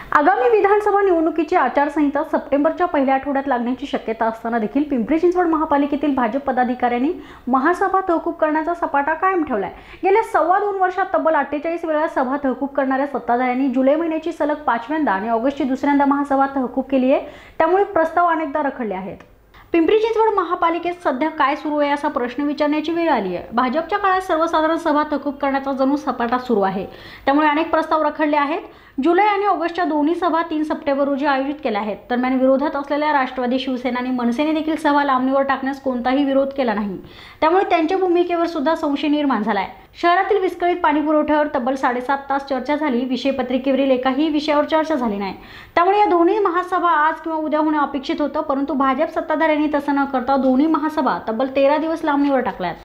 आगामी विधानसभा निवडणुकीची आचारसंहिता सप्टेंबरच्या पहिल्या आठवड्यात लागण्याची शक्यता असताना देखील पिंपरी चिंचवड महापालिकेतील भाजप पदाधिकाऱ्यांनी महासभा तहकूब करण्याचा सपाटा कायम ठेवलाय। गेल्या 2.25 वर्षात तब्बल 48 वेळा सभा तहकूब करणाऱ्या सत्ताधाऱ्यांनी जुलै महिन्याची सलग 5व्यांदा आणि ऑगस्टची दुसऱ्यांदा महासभा तहकूब केली आहे। त्यामुळे प्रस्ताव अनेकदा रखडले आहेत। पिंपरी चिंचवड महापालिकेत सध्या काय सुरू आहे असा प्रश्न विचारण्याची वेळ आली आहे। भाजपच्या काळात सर्वसाधारण सभा तहकूब करण्याचा जणू सपाटा सुरू आहे। त्यामुळे अनेक प्रस्ताव रखडले आहेत। जुलै आणि ऑगस्टच्या दोन्ही सभा 3 सप्टेंबर रोजी आयोजित केल्या आहेत। दरम्यान विरोधात असलेल्या राष्ट्रवादी, शिवसेना आणि मनसेने देखील सभा लांबणीवर टाकण्यास कोणताही विरोध केला नाही। त्यामुळे त्यांच्या भूमिकेवर सुद्धा संशय निर्माण झालाय। शहरातील विस्कळीत पाणी पुरवठ्यावर तब्बल 7.5 तास चर्चा झाली। विषय पत्रिकेवरील एकाही विषयावर चर्चा झाली नाही। त्यामुळे या दोन्ही महासभा आज किंवा उद्या होणे अपेक्षित होतं, परंतु भाजप सत्ताधाऱ्यांनी तसं न करता दोन्ही महासभा तब्बल 13 दिवस लांबणीवर टाकल्यात।